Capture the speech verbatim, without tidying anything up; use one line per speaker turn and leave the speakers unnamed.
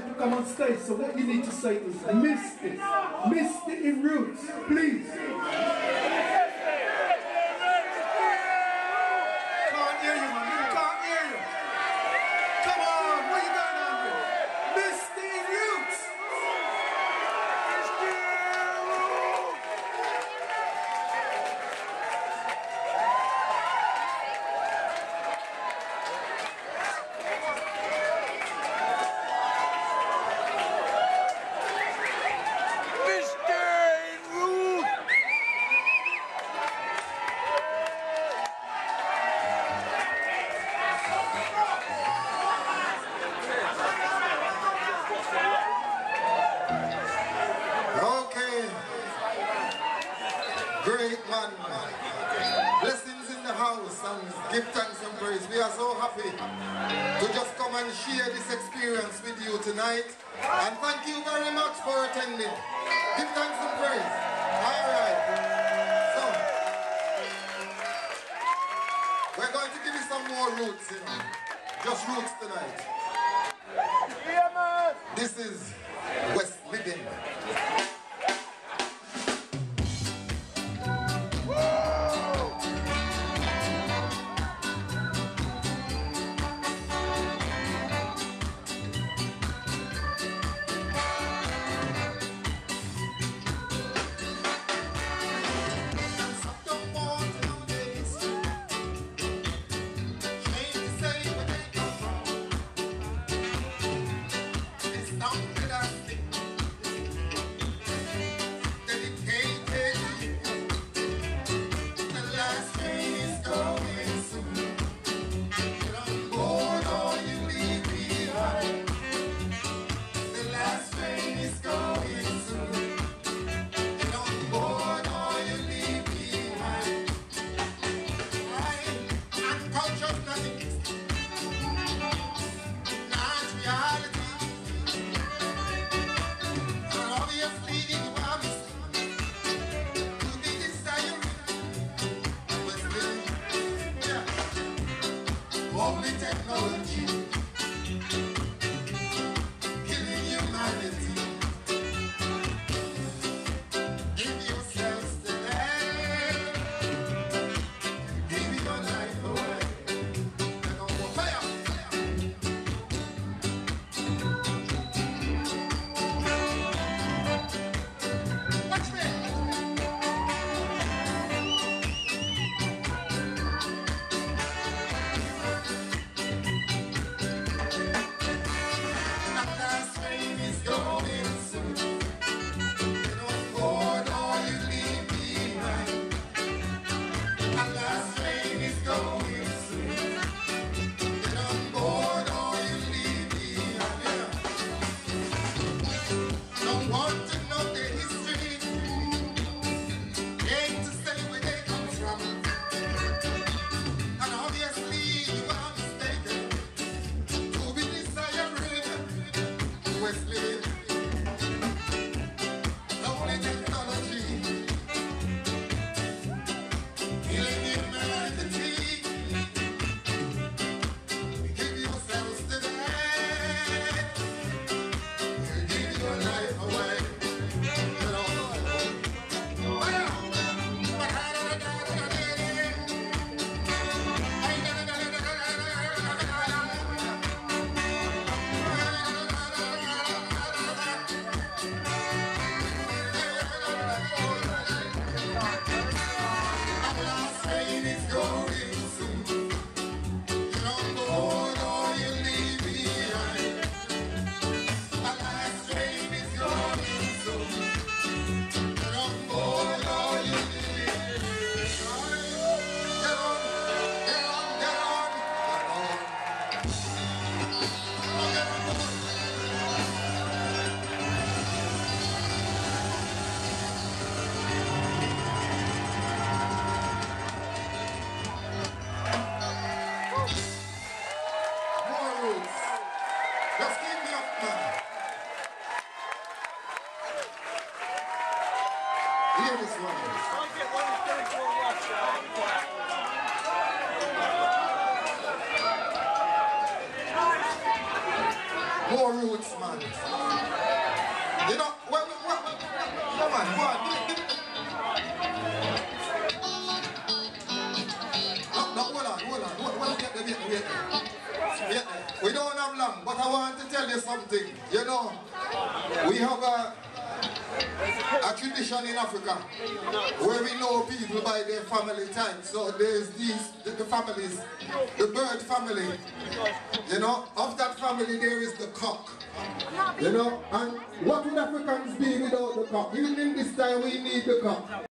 time to come on stage, so what you need to say is Misty. Misty in roots, please. Can't hear you, man. Can't hear you. Come on, what are you going on with? Misty in roots.
Give thanks and praise. We are so happy to just come and share this experience with you tonight. And thank you very much for attending. Give thanks and praise. Alright. So, we're going to give you some more roots, you know. Just roots tonight. This is West Living. More roots, man. You know, what, what, what, what, come on, go on, give it, give it. No, no, hold on, hold on, hold on, wait there, wait there, wait there. Yeah, we don't have long, but I want to tell you something. You know, we have a, a tradition in Africa where we know people by their family type. So there's these, the, the families, the bird family. You know, of that family there is the cock. You know, and what would Africans be without the cock? Even in this time we need the cock.